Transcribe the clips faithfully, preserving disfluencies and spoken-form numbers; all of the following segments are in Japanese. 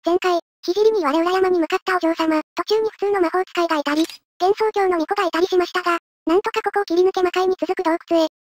前回、聖に言われ裏山に向かったお嬢様、途中に普通の魔法使いがいたり、幻想郷の巫女がいたりしましたが、なんとかここを切り抜け魔界に続く洞窟へ。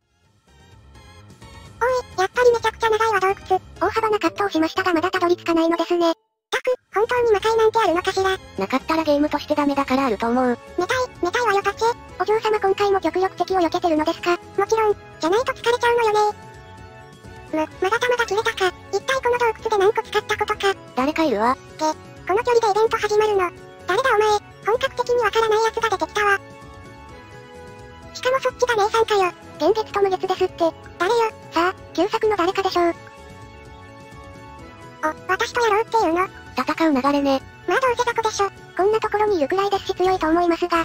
おい、やっぱりめちゃくちゃ長いわ洞窟。大幅なカットをしましたがまだたどり着かないのですね。たく、本当に魔界なんてあるのかしら。 なかったらゲームとしてダメだからあると思う。 寝たい、寝たいわよパチェ。お嬢様今回も極力敵を避けてるのですか？もちろん、じゃないと疲れちゃうのよね。む、まだ玉が切れたか。一体この洞窟で何個使ったことか。 誰かいるわ。 げ、この距離でイベント始まるの。誰だお前、本格的にわからない奴が出てきたわ。しかもそっちが姉さんかよ。幻月と無月ですって。誰よ。さあ、旧作の誰かでしょう。お、私とやろうっていうの？ 戦う流れね。 まあどうせ雑魚でしょ。こんなところにいるくらいですし強いと思いますが。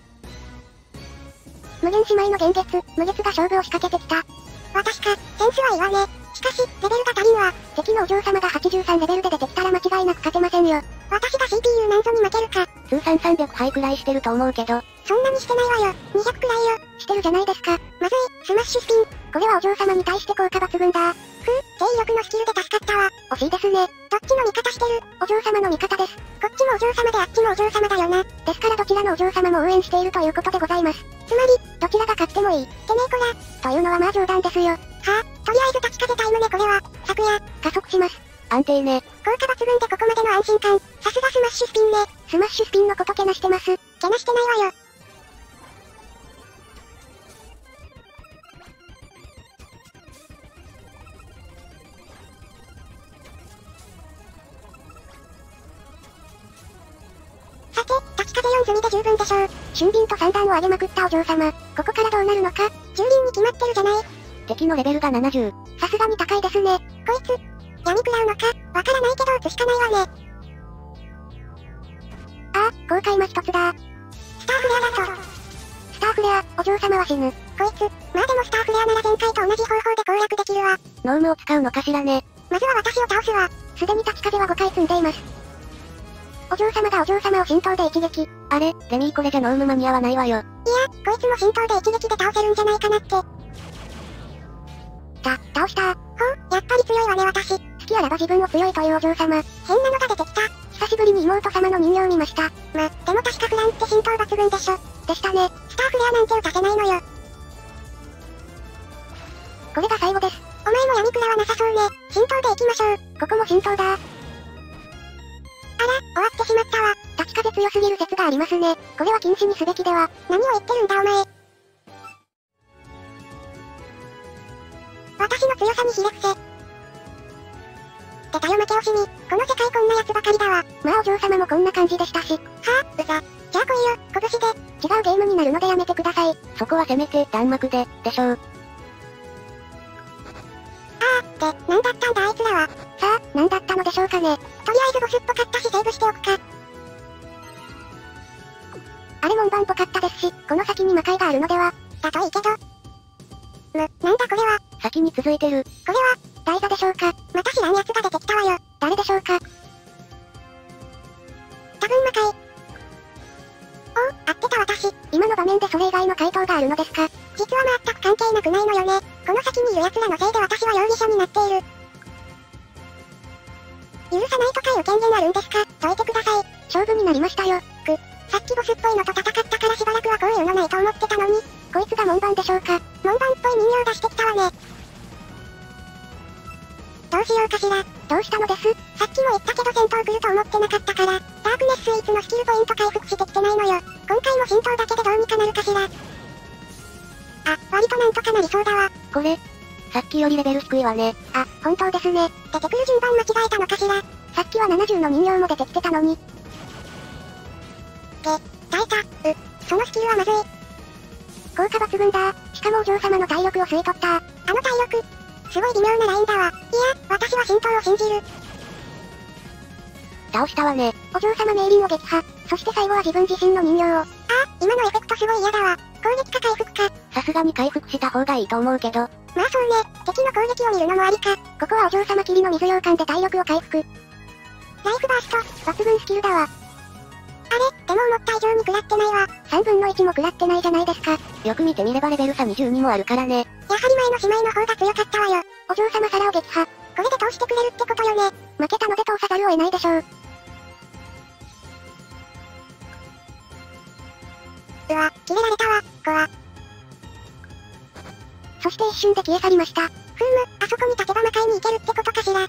無限姉妹の幻月、無月が勝負を仕掛けてきた。私か、センスはいいわね。しかし、レベルが足りんわ。敵のお嬢様がはちじゅうさんレベルで出てきたら間違いなく勝てませんよ。私が シーピーユー なんぞに負けるか。 通算さんびゃくはいくらいしてると思うけど。 そんなにしてないわよ。にひゃくくらいよ。してるじゃないですか。まずい、スマッシュスピン。これはお嬢様に対して効果抜群だ。ふう、低威力のスキルで助かったわ。惜しいですね。どっちの味方してる？お嬢様の味方です。こっちもお嬢様であっちもお嬢様だよな。ですからどちらのお嬢様も応援しているということでございます。つまり、どちらが勝ってもいい。ってねえこら。というのはまあ冗談ですよ。はあ、とりあえず立ち風タイムねこれは。昨夜、加速します。 安定ね。 効果抜群でここまでの安心感。さすがスマッシュスピンね。スマッシュスピンのことけなしてます。けなしてないわよ。さて、立ち風よん済みで十分でしょう。俊敏と三段を上げまくったお嬢様。ここからどうなるのか。蹂躙に決まってるじゃない。 敵のレベルがななじゅう。 さすがに高いですね。こいつ、闇食らうのかわからないけど打つしかないわね。ああ、後悔魔一つだ。スターフレアだと。スターフレア、お嬢様は死ぬ。こいつ、まあでもスターフレアなら前回と同じ方法で攻略できるわ。 ノームを使うのかしらね。 まずは私を倒すわ。すでに立ち風はごかい積んでいます。お嬢様がお嬢様を浸透で一撃。 あれ、レミーこれじゃノーム間に合わないわよ。 いや、こいつも浸透で一撃で倒せるんじゃないかなって。た、倒したー。ほう、やっぱり強いわね私。好きあらば自分を強いというお嬢様。変なのが出てきた。久しぶりに妹様の人形を見ました。ま、でも確かフランって浸透抜群でしょ。でしたね。スターフレアなんて打たせないのよ。これが最後です。お前も闇食らわなさそうね。浸透で行きましょう。ここも浸透だー。あら、終わってしまったわ。立ち風強すぎる説がありますね。これは禁止にすべきでは。何を言ってるんだお前。私の強さにひれ伏せ。出たよ負け惜しみ。この世界こんな奴ばかりだわ。まあお嬢様もこんな感じでしたし。はぁ、うざ。じゃあ来いよ、拳で。違うゲームになるのでやめてください。 そこはせめて弾幕で、でしょう。 あー、で、なんだったんだあいつらは。さあ、なんだったのでしょうかね。とりあえずボスっぽかったしセーブしておくか。あれ門番っぽかったですし、この先に魔界があるのでは。だといいけど。む、なんだこれは。 先に続いてる。 これは、大座でしょうか。また知らん奴が出てきたわよ。誰でしょうか。多分魔界。おう、合ってた私。今の場面でそれ以外の回答があるのですか。実は全く関係なくないのよね。この先にいる奴らのせいで私は容疑者になっている。許さないとかいう権限あるんですか。解いてください。勝負になりましたよ。く、さっきボスっぽいのと戦ったからしばらくはこういうのないと思ってたのに。こいつが門番でしょうか。門番っぽい人形出してきたわね。どうしようかしら。どうしたのです？さっきも言ったけど戦闘来ると思ってなかったから、ダークネススイーツのスキルポイント回復してきてないのよ。今回も浸透だけでどうにかなるかしら。あ、割となんとかなりそうだわ。 これ、さっきよりレベル低いわね。 あ、本当ですね。出てくる順番間違えたのかしら。さっきはななじゅうの人形も出てきてたのに。げ、耐えた。う、そのスキルはまずい。効果抜群だ。しかもお嬢様の体力を吸い取った。あの体力。すごい微妙なラインだわ。いや、私は浸透を信じる。 倒したわね。 お嬢様メイリンを撃破。そして最後は自分自身の人形を。ああ、今のエフェクトすごい嫌だわ。攻撃か回復か。 さすがに回復した方がいいと思うけど。まあそうね、敵の攻撃を見るのもありか。ここはお嬢様霧の水羊羹で体力を回復。ライフバースト、抜群スキルだわ。あれ、でも思った以上に食らってないわ。さんぶんのいちも食らってないじゃないですか。 よく見てみればレベル差にじゅうにもあるからね。 やはり前の姉妹の方が強かったわよ。お嬢様皿を撃破。これで通してくれるってことよね。 負けたので通さざるを得ないでしょう。うわ、切れられたわ、怖。そして一瞬で消え去りました。ふーむ、あそこに立てば魔界に行けるってことかしら。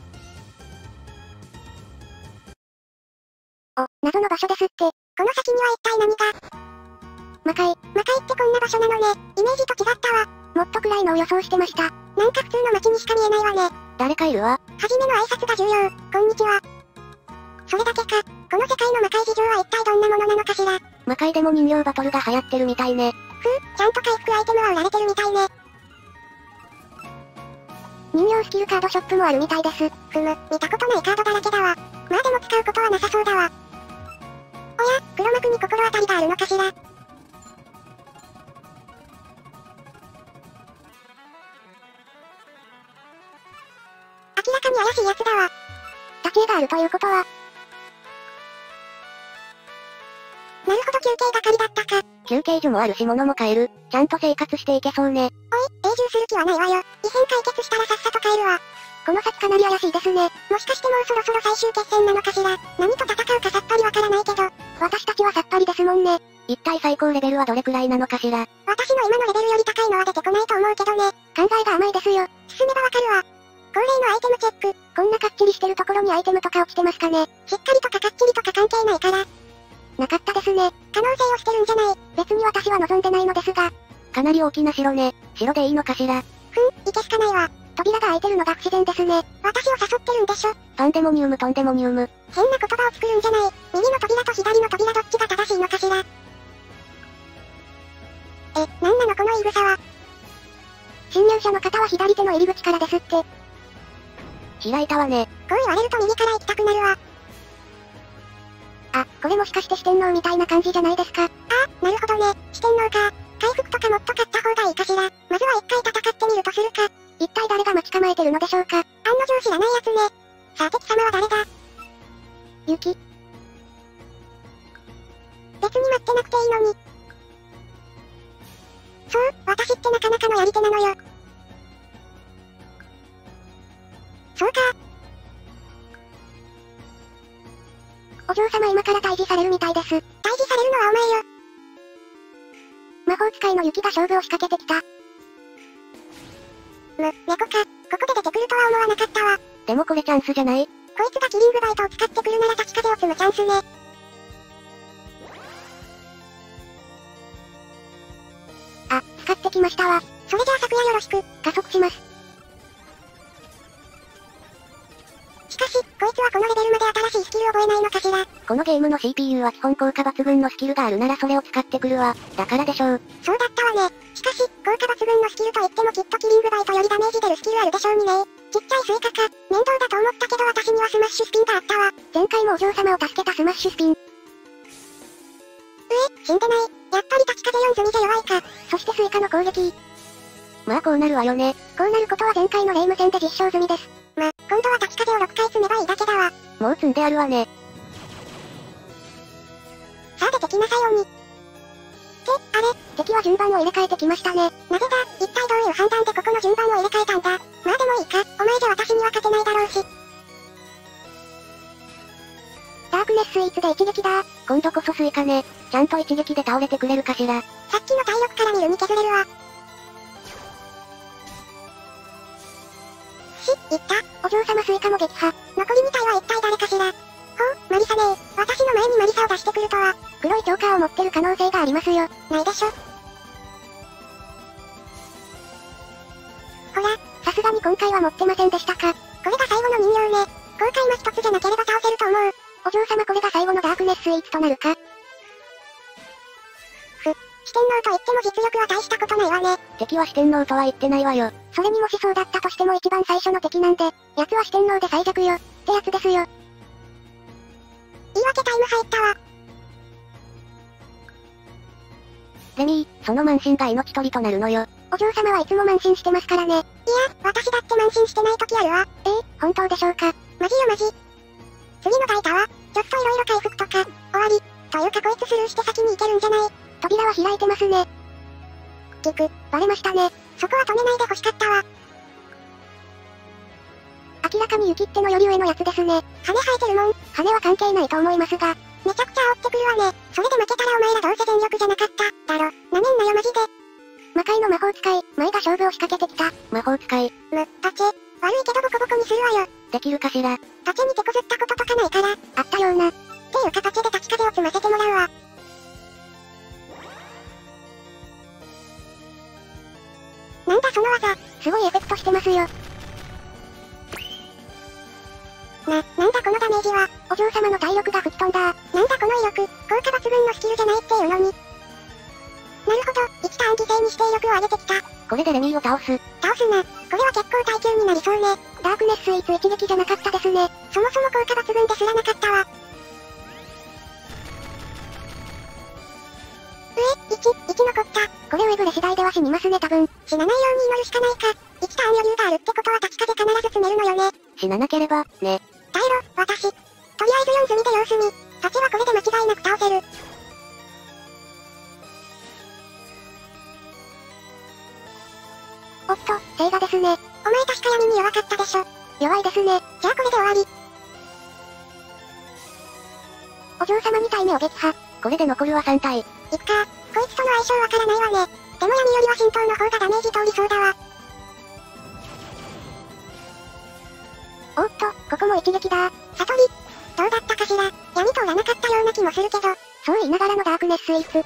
お、謎の場所ですって。この先には一体何が？魔界、魔界ってこんな場所なのね。イメージと違ったわ。もっと暗いのを予想してました。なんか普通の街にしか見えないわね。 誰かいるわ。 はじめの挨拶が重要。こんにちは。それだけか。この世界の魔界事情は一体どんなものなのかしら。 魔界でも人形バトルが流行ってるみたいね。 ふう、ちゃんと回復アイテムは売られてるみたいね。人形スキルカードショップもあるみたいです。ふむ、見たことないカードだらけだわ。まあでも使うことはなさそうだわ。おや、黒幕に心当たりがあるのかしら。明らかに怪しいやつだわ。立ち絵があるということは。なるほど、休憩係だったか。 休憩所もあるし物も買える。ちゃんと生活していけそうね。 おい、永住する気はないわよ。異変解決したらさっさと帰るわ。この先かなり怪しいですね。もしかしてもうそろそろ最終決戦なのかしら。何と戦うかさっぱりわからないけど。私たちはさっぱりですもんね。 一体最高レベルはどれくらいなのかしら。 私の今のレベルより高いのは出てこないと思うけどね。考えが甘いですよ。進めばわかるわ。恒例のアイテムチェック。こんなかっちりしてるところにアイテムとか落ちてますかね。しっかりとかかっちりとか関係ないから。なかったですね。可能性を捨てるんじゃない。別に私は望んでないのですが。 かなり大きな城ね。城でいいのかしら。 ふん、いけすかないわ。扉が開いてるのが不自然ですね。私を誘ってるんでしょ。 パンデモニウムトンデモニウム。 変な言葉を作るんじゃない。右の扉と左の扉どっちが正しいのかしら。え、なんなのこの言い草は。侵入者の方は左手の入り口からですって。 開いたわね。 こう言われると右から行きたくなるわ。あ、これもしかして四天王みたいな感じじゃないですか。ああ、なるほどね。四天王か。回復とかもっと買った方がいいかしら。まずは一回戦ってみるとするか。一体誰が待ち構えてるのでしょうか。案の定知らないやつね。さあ敵様は誰だ。雪。別に待ってなくていいのに。そう、私ってなかなかのやり手なのよ。そうか。お嬢様今から退治されるみたいです。退治されるのはお前よ。魔法使いの雪が勝負を仕掛けてきた。む、猫か。ここで出てくるとは思わなかったわ。 でもこれチャンスじゃない？ こいつがキリングバイトを使ってくるなら立ち風を積むチャンスね。あ、使ってきましたわ。それじゃあ昨夜よろしく、加速します。しかし、こいつはこのレベルまで新しいスキルを覚えないのかしら。 このゲームの シーピーユー は基本効果抜群のスキルがあるならそれを使ってくるわ。だからでしょう。 そうだったわね。しかし、効果抜群のスキルといってもきっとキリングバイトよりダメージ出るスキルあるでしょうにね。ちっちゃいスイカか。面倒だと思ったけど私にはスマッシュスピンがあったわ。前回もお嬢様を助けたスマッシュスピン。うえ、死んでない。やっぱり立ち風よん済みじゃ弱いか。そしてスイカの攻撃。 まあこうなるわよね。 こうなることは前回のレイム戦で実証済みです。ま、今度は立ち風をろっかい積めばいいだけだわ。 もう積んであるわね。 さあ出てきなさい鬼。って、あれ、敵は順番を入れ替えてきましたね。なぜだ、一体どういう判断でここの順番を入れ替えたんだ。まあでもいいか、お前じゃ私には勝てないだろうし。ダークネススイーツで一撃だ。 今度こそスイカね。ちゃんと一撃で倒れてくれるかしら。 さっきの体力から見るに削れるわ。し、いった。お嬢様スイカも撃破。残りみたいは一体誰かしら。ほう、マリサねー。私の前にマリサを出してくるとは。黒いチョーカーを持ってる可能性がありますよ。ないでしょ。ほら、さすがに今回は持ってませんでしたか。これが最後の人形ね。今回も一つじゃなければ倒せると思う。お嬢様これが最後のダークネススイーツとなるか。ふ、四天王と言っても実力は大したことないわね。 敵は四天王とは言ってないわよ。 それにもしそうだったとしても一番最初の敵なんで、奴は四天王で最弱よ。ってやつですよ。言い訳タイム入ったわ。 レミー、その慢心が命取りとなるのよ。 お嬢様はいつも慢心してますからね。いや、私だって慢心してない時あるわ。えー、本当でしょうか。マジよマジ。次のガイタは、ちょっと色々回復とか、終わり。というかこいつスルーして先に行けるんじゃない。扉は開いてますね。キク、バレましたね。そこは止めないで欲しかったわ。 明らかに雪ってのより上のやつですね。羽生えてるもん。羽は関係ないと思いますが。めちゃくちゃ煽ってくるわね。それで負けたらお前らどうせ全力じゃなかった。だろ。なめんなよマジで。魔界の魔法使い、前が勝負を仕掛けてきた。 魔法使い。 む、タチ。悪いけどボコボコにするわよ。 できるかしら。 タチに手こずったこととかないから。あったような。っていう形で立ち風を積ませてもらうわ。なんだその技。すごいエフェクトしてますよ。な、なんだこのダメージは。お嬢様の体力が吹き飛んだ。なんだこの威力。効果抜群のスキルじゃないっていうのに。なるほど、いちターン犠牲にして威力を上げてきた。 これでレミーを倒す。 倒すな。これは結構耐久になりそうね。ダークネススイーツ一撃じゃなかったですね。そもそも効果抜群ですらなかったわ。上、いち、いち残った。これウェブレ次第では死にますね多分。死なないように祈るしかないか。いちターン余裕があるってことは立ち風必ず詰めるのよね。 死ななければ、ね。 耐えろ、私。とりあえずよん済みで様子見。タチはこれで間違いなく倒せる。おっと、聖画ですね。お前確か闇に弱かったでしょ。弱いですね。じゃあこれで終わり。お嬢様に体目を撃破。 これで残るはさん体。 いくか。こいつとの相性わからないわね。でも闇よりは神道の方がダメージ通りそうだわ。おっと、ここも一撃だ。悟り。どうだったかしら。闇通らなかったような気もするけど。そう言いながらのダークネススイーツ。や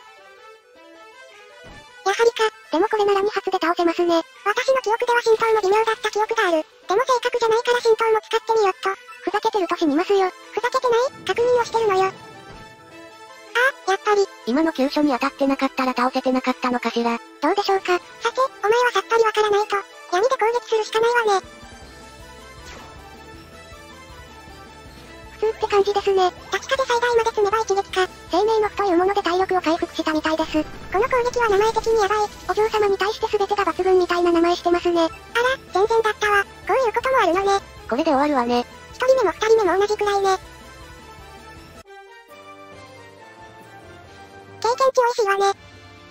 はりか。でもこれならに発で倒せますね。私の記憶では神道も微妙だった記憶がある。でも正確じゃないから神道も使ってみよっと。ふざけてると死にますよ。ふざけてない確認をしてるのよ。ああ、やっぱり。 今の急所に当たってなかったら倒せてなかったのかしら。 どうでしょうか。さて、お前はさっぱりわからないと。闇で攻撃するしかないわね。普通って感じですね。立ち風最大まで積めば一撃か。生命の符というもので体力を回復したみたいです。この攻撃は名前的にヤバい。お嬢様に対して全てが抜群みたいな名前してますね。あら、全然だったわ。こういうこともあるのね。 これで終わるわね。 一人目も二人目も同じくらいね。経験値美味しいわね。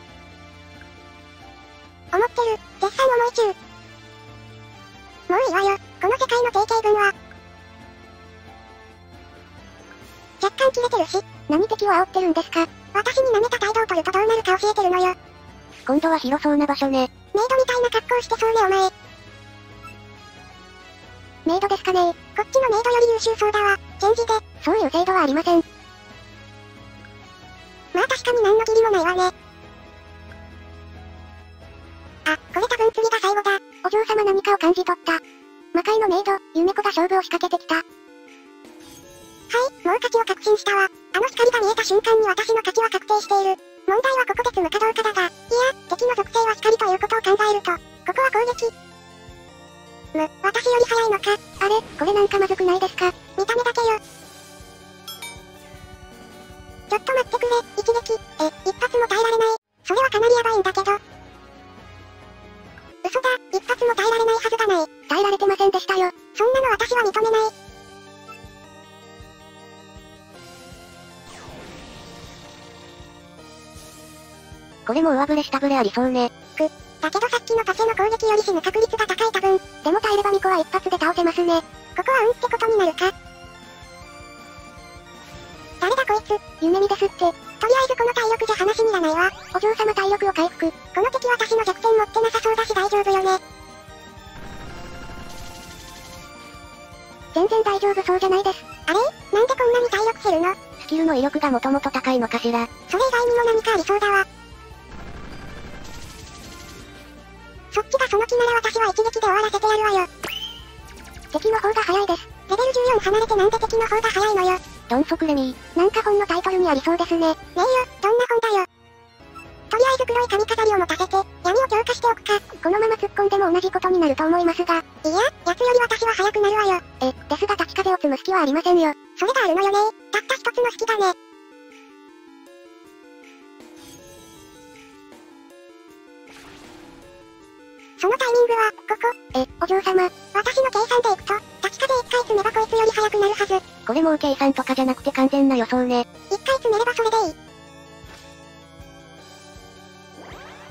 思ってる。絶賛思い中。もういいわよ。この世界の定型文は。若干切れてるし。何敵を煽ってるんですか。私に舐めた態度を取るとどうなるか教えてるのよ。 今度は広そうな場所ね。 メイドみたいな格好してそうねお前。メイドですかね。こっちのメイドより優秀そうだわ。チェンジで。そういう制度はありません。まあ確かに何の義理もないわね。あ、これ多分次が最後だ。お嬢様何かを感じ取った。魔界のメイド、ゆめ子が勝負を仕掛けてきた。はい、もう勝ちを確信したわ。あの光が見えた瞬間に私の勝ちは確定している。問題はここで積むかどうかだが、いや、敵の属性は光ということを考えると、ここは攻撃。む、私より早いのか。あれ、これなんかまずくないですか。見た目だけよ。ちょっと待ってくれ、一撃。え、一発も耐えられない。それはかなりヤバいんだけど。嘘だ、一発も耐えられないはずがない。耐えられてませんでしたよ。そんなの私は認めない。 これも上振れ下振れありそうね。 く、だけどさっきのタチの攻撃より死ぬ確率が高い多分。でも耐えればミコは一発で倒せますね。ここは運ってことになるか。誰だこいつ、夢見ですって。とりあえずこの体力じゃ話にならないわ。お嬢様体力を回復。この敵私の弱点持ってなさそうだし大丈夫よね。全然大丈夫そうじゃないです。あれ？なんでこんなに体力減るの？ スキルの威力がもともと高いのかしら。 それ以外にも何かありそうだわ。そっちがその気なら私は一撃で終わらせてやるわよ。敵の方が早いです。レベルじゅうよん離れてなんで敵の方が早いのよ。 ドンソクレミー。 なんか本のタイトルにありそうですね。ねえよ、どんな本だよ。とりあえず黒い髪飾りを持たせて、闇を強化しておくか。このまま突っ込んでも同じことになると思いますが。いや、奴より私は早くなるわよ。え、ですが立ち風を積む隙はありませんよ。それがあるのよね。たった一つの隙だね。そのタイミングは、ここ。え、お嬢様。私の計算でいくと、立ち風一回積めばこいつより早くなるはず。 これもう計算とかじゃなくて完全な予想ね。 一回積めればそれでいい。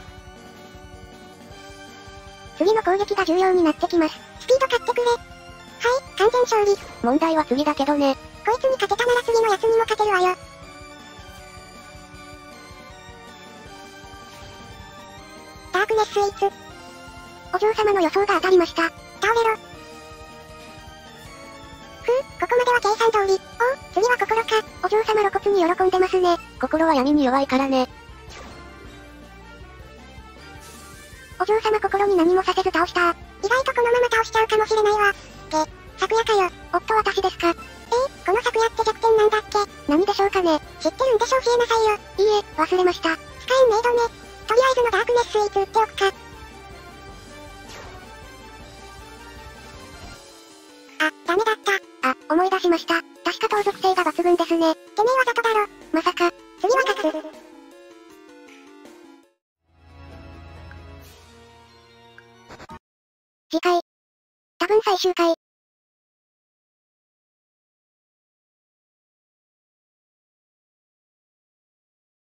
次の攻撃が重要になってきます。スピード買ってくれ。 全勝利。 問題は次だけどね。 こいつに勝てたなら次のやつにも勝てるわよ。ダークネススイーツ。お嬢様の予想が当たりました。倒れろ。ふう、ここまでは計算通り。おう、次は心か。お嬢様露骨に喜んでますね。 心は闇に弱いからね。 お嬢様心に何もさせず倒した。意外とこのまま倒しちゃうかもしれないわ。って、昨夜かよ。おっと私ですか。えー、この昨夜って弱点なんだっけ。何でしょうかね。知ってるんでしょ教えなさいよ。いいえ、忘れました。使えんメイドね。とりあえずのダークネススイーツ売っておくか。あ、ダメだった。あ、思い出しました。確か盗賊性が抜群ですね。てめえわざとだろ。まさか。次は勝つ。次回。多分最終回。